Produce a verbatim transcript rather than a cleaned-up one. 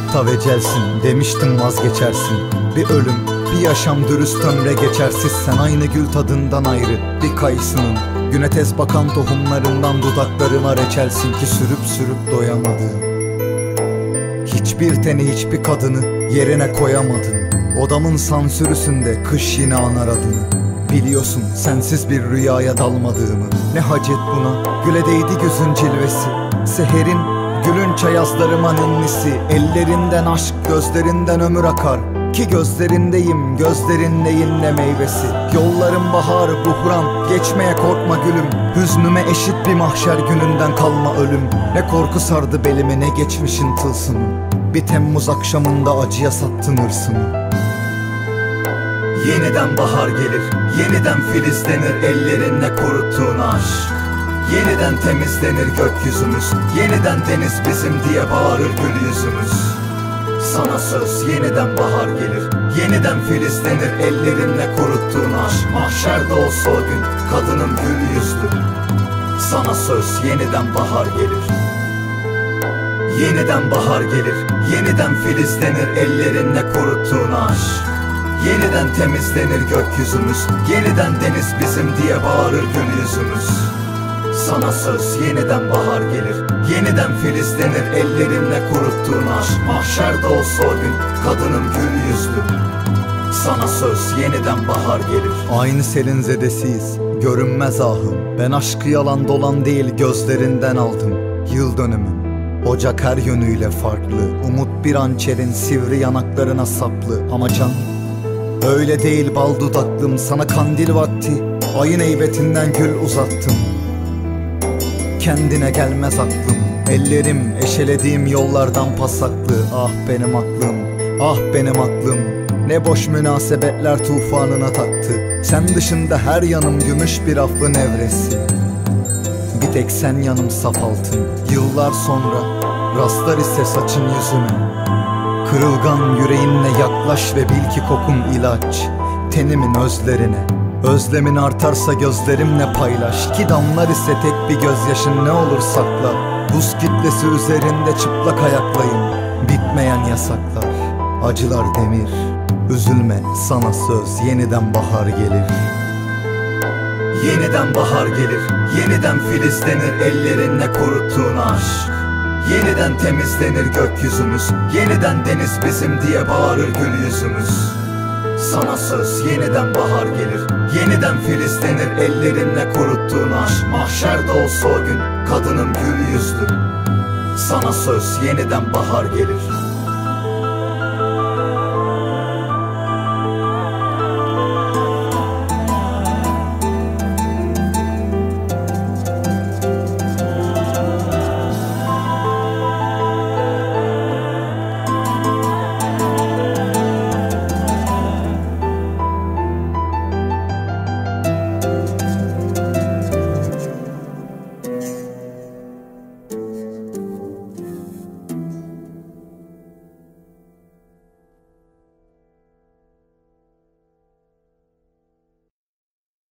ta vecelsin. Demiştim vazgeçersin. Bir ölüm, bir yaşam dürüst ömre geçersiz. Sen aynı gül tadından ayrı bir kayısının, güne tez bakan tohumlarından dudaklarıma reçelsin ki sürüp sürüp doyamadığım. Hiçbir teni, hiçbir kadını yerine koyamadın. Odamın sansürüsünde kış yine anar adını. Biliyorsun sensiz bir rüyaya dalmadığımı. Ne hacet buna, güle değdi gözün cilvesi. Seherin, gülünç ayazlarıma ninnisi. Ellerinden aşk, gözlerinden ömür akar. Ki gözlerindeyim, gözlerindeyim ne meyvesi. Yollarım bahar, buhran, geçmeye korkma gülüm. Hüznüme eşit bir mahşer gününden kalma ölüm. Ne korku sardı belimi, ne geçmişin tılsımı. Bir Temmuz akşamında acıya sattın hırsımı. Yeniden bahar gelir, yeniden filizlenir ellerinle kuruttuğun aşk. Yeniden temizlenir gökyüzümüz, yeniden deniz bizim diye bağırır gül yüzümüz. Sana söz yeniden bahar gelir, yeniden filizlenir ellerinle kuruttuğun aşk. Mahşerde olsa o gün kadınım gül yüzlü. Sana söz yeniden bahar gelir. Yeniden bahar gelir, yeniden filizlenir ellerinle kuruttuğun aşk. Yeniden temizlenir gökyüzümüz, yeniden deniz bizim diye bağırır gül yüzümüz. Sana söz yeniden bahar gelir, yeniden filizlenir ellerinle kuruttuğun aşk. Mahşerde olsa o gün kadınım gül yüzlü. Sana söz yeniden bahar gelir. Aynı selin zedesiyiz, görünmez ahım. Ben aşkı yalan dolan değil gözlerinden aldım. Yıl dönümüm, ocak her yönüyle farklı. Umut bir hançerin sivri yanaklarına saplı. Ama can öyle değil bal dudaklım, sana kandil vakti ayın heybetinden gül uzattım. Kendine gelmez aklım, ellerim eşelediğim yollardan pasaklı. Ah benim aklım, ah benim aklım, ne boş münasebetler tufanına taktı. Sen dışında her yanım gümüş bir affın evresi. Bir tek sen yanım saf altın. Yıllar sonra rastlar ise saçın yüzüme. Kırılgan yüreğinle yaklaş ve bil ki kokun ilaç tenimin özlerine. Özlemin artarsa gözlerimle paylaş, ki damlar ise tek bir gözyaşın ne olur sakla. Buz kitlesi üzerinde çıplak ayaklayım, bitmeyen yasaklar, acılar demir. Üzülme sana söz yeniden bahar gelir. Yeniden bahar gelir, yeniden filizlenir ellerinle kuruttuğun aşk. Yeniden temizlenir gökyüzümüz, yeniden deniz bizim diye bağırır gül yüzümüz. Sana söz yeniden bahar gelir, yeniden filizlenir ellerinle kuruttuğun aşk. Mahşerde olsa o gün kadınım gül yüzlü. Sana söz yeniden bahar gelir.